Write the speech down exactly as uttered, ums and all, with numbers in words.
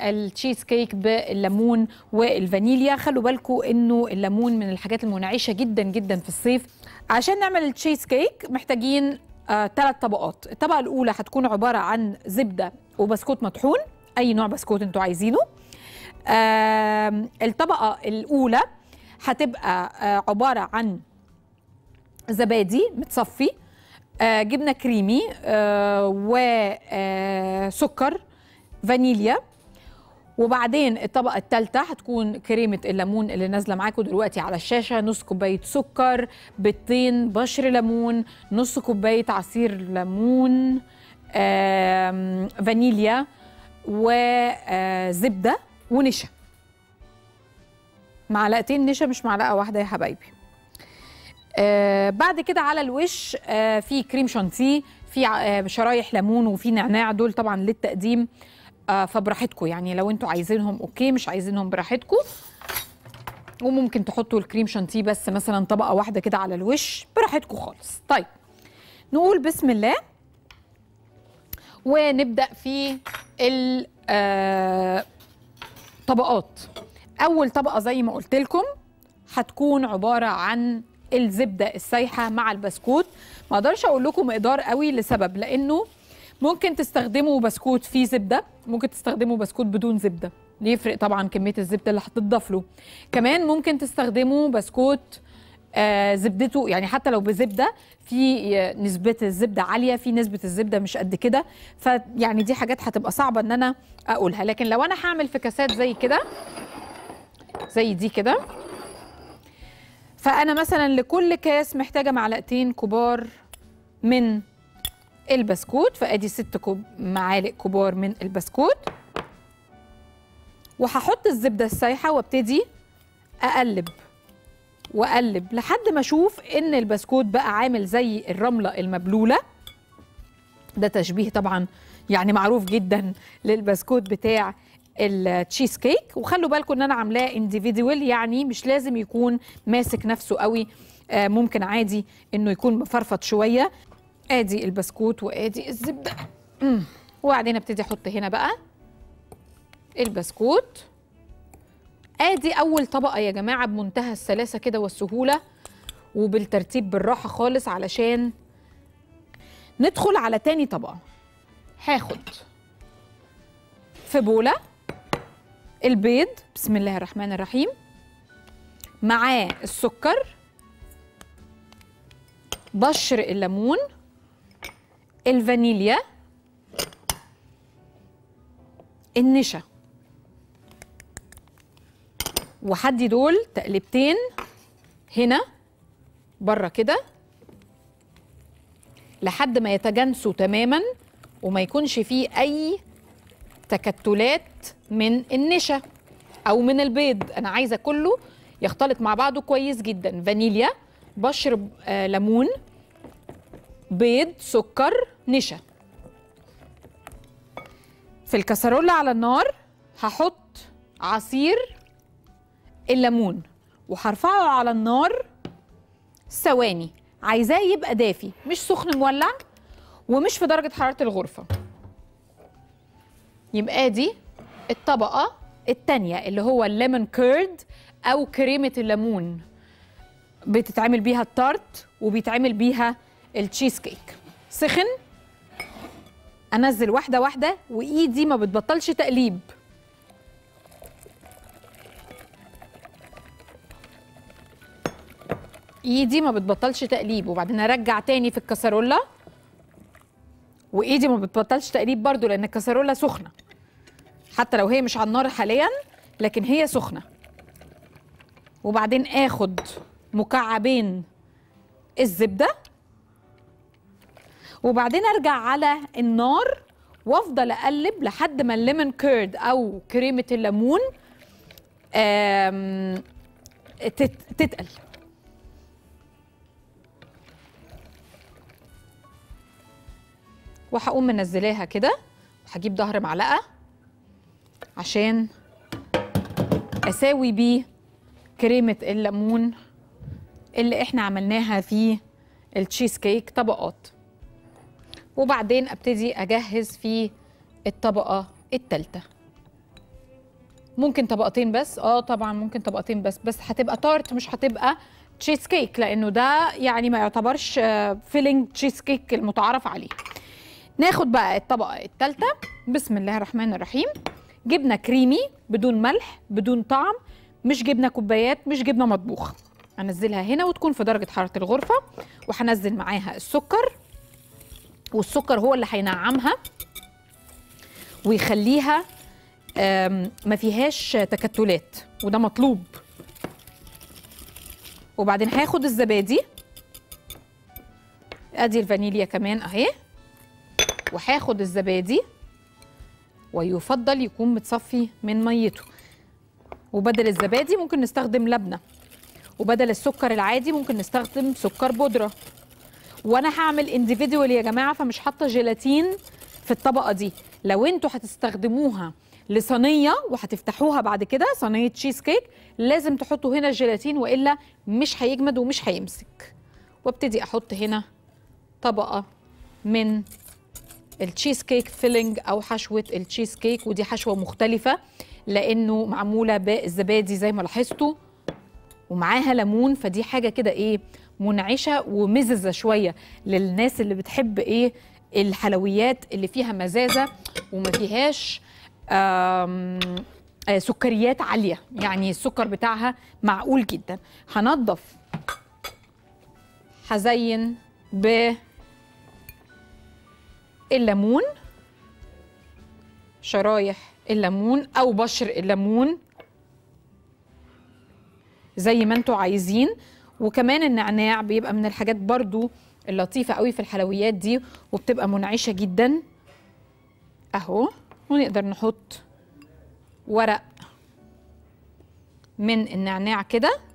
التشيز كيك بالليمون والفانيليا. خلوا بالكم انه الليمون من الحاجات المنعشه جدا جدا في الصيف. عشان نعمل التشيز كيك محتاجين ثلاث آه طبقات. الطبقه الاولى هتكون عباره عن زبده وبسكوت مطحون، اي نوع بسكوت انتوا عايزينه. آه الطبقه الاولى هتبقى آه عباره عن زبادي متصفي، آه جبنه كريمي، آه وسكر آه فانيليا. وبعدين الطبقه الثالثه هتكون كريمه الليمون اللي نازله معاكم دلوقتي على الشاشه، نص كوبايه سكر، بيضتين، بشر ليمون، نص كوبايه عصير ليمون، آه فانيليا، وزبده ونشا. معلقتين نشا مش معلقه واحده يا حبايبي. آه بعد كده على الوش آه في كريم شانتيه، في آه شرايح ليمون، وفي نعناع. دول طبعا للتقديم، آه فبراحتكم يعني، لو انتوا عايزينهم اوكي، مش عايزينهم براحتكم. وممكن تحطوا الكريم شانتيه بس مثلا طبقه واحده كده على الوش، براحتكم خالص. طيب نقول بسم الله ونبدا في الطبقات. اول طبقه زي ما قلت لكم هتكون عباره عن الزبده السايحه مع البسكوت. ما اقدرش اقول لكم مقدار قوي لسبب، لانه ممكن تستخدموا بسكوت فيه زبده، ممكن تستخدموا بسكوت بدون زبده، يفرق طبعا كميه الزبده اللي هتضاف له. كمان ممكن تستخدموا بسكوت آه زبدته يعني حتى لو بزبده في نسبه الزبده عاليه، في نسبه الزبده مش قد كده، فيعني دي حاجات هتبقى صعبه ان انا اقولها. لكن لو انا هعمل في كاسات زي كده، زي دي كده، فانا مثلا لكل كاس محتاجه معلقتين كبار من البسكوت، فادي ست كوب معالق كبار من البسكوت. وهحط الزبده السايحه وابتدي اقلب واقلب لحد ما اشوف ان البسكوت بقى عامل زي الرمله المبلوله. ده تشبيه طبعا يعني معروف جدا للبسكوت بتاع التشيز كيك. وخلوا بالكم ان انا عاملاه انديفيدوال، يعني مش لازم يكون ماسك نفسه قوي، آه ممكن عادي انه يكون مفرفط شويه. ادي البسكوت وادي الزبده، مم. وبعدين ابتدي احط هنا بقى البسكوت. ادي اول طبقه يا جماعه بمنتهى السلاسه كده والسهوله وبالترتيب بالراحه خالص. علشان ندخل على تاني طبقه، هاخد في بوله البيض بسم الله الرحمن الرحيم، معاه السكر، بشر الليمون، الفانيليا، النشا، وحدي دول تقلبتين هنا بره كده لحد ما يتجانسوا تماما وما يكونش فيه اي تكتلات من النشا او من البيض. انا عايزه كله يختلط مع بعضه كويس جدا. فانيليا، بشر آه ليمون، بيض، سكر، نشا. في الكسرولة على النار هحط عصير الليمون وهرفعه على النار ثواني. عايزاه يبقى دافي، مش سخن مولع ومش في درجة حرارة الغرفة. يبقى دي الطبقة التانية اللي هو الليمون كيرد أو كريمة الليمون، بتتعمل بيها التارت وبيتعمل بيها التشيز كيك. سخن، انزل واحده واحده وايدي ما بتبطلش تقليب. ايدي ما بتبطلش تقليب، وبعدين ارجع تاني في الكسرولة وايدي ما بتبطلش تقليب برضو، لان الكسرولة سخنه حتى لو هي مش على النار حاليا، لكن هي سخنه. وبعدين اخد مكعبين الزبده وبعدين ارجع على النار وافضل اقلب لحد ما الليمون كيرد او كريمه الليمون تتقل. وهقوم منزلاها كده وهجيب ظهر معلقه عشان اساوي بيه كريمه الليمون اللي احنا عملناها في التشيز كيك طبقات. وبعدين ابتدي اجهز في الطبقه الثالثه. ممكن طبقتين بس، اه طبعا ممكن طبقتين بس، بس هتبقى تارت مش هتبقى تشيز كيك، لانه ده يعني ما يعتبرش فيلينج تشيز كيك المتعارف عليه. ناخد بقى الطبقه الثالثه. بسم الله الرحمن الرحيم. جبنه كريمي بدون ملح بدون طعم، مش جبنه كوبايات، مش جبنه مطبوخه. هنزلها هنا وتكون في درجه حراره الغرفه، وهنزل معاها السكر، والسكر هو اللي هينعمها ويخليها ما فيهاش تكتلات، وده مطلوب. وبعدين هاخد الزبادي، ادي الفانيليا كمان اهي، وهاخد الزبادي ويفضل يكون متصفي من ميته. وبدل الزبادي ممكن نستخدم لبنه، وبدل السكر العادي ممكن نستخدم سكر بودره. وانا هعمل انديفيدوال يا جماعه، فمش حاطه جيلاتين في الطبقه دي. لو انتوا هتستخدموها لصينيه وهتفتحوها بعد كده صينيه تشيز كيك، لازم تحطوا هنا الجيلاتين، والا مش هيجمد ومش هيمسك. وابتدي احط هنا طبقه من التشيز كيك فيلينج او حشوه التشيز كيك، ودي حشوه مختلفه لانه معموله بالزبادي زي ما لاحظتوا، ومعاها ليمون، فدي حاجه كده ايه منعشه ومززه شويه للناس اللي بتحب ايه الحلويات اللي فيها مزازه وما فيهاش آم آه سكريات عاليه، يعني السكر بتاعها معقول جدا. هنضف، هزين بالليمون، شرايح الليمون او بشر الليمون زي ما انتوا عايزين. وكمان النعناع بيبقى من الحاجات برضو اللطيفة قوي في الحلويات دي، وبتبقى منعشة جدا اهو. ونقدر نحط ورق من النعناع كده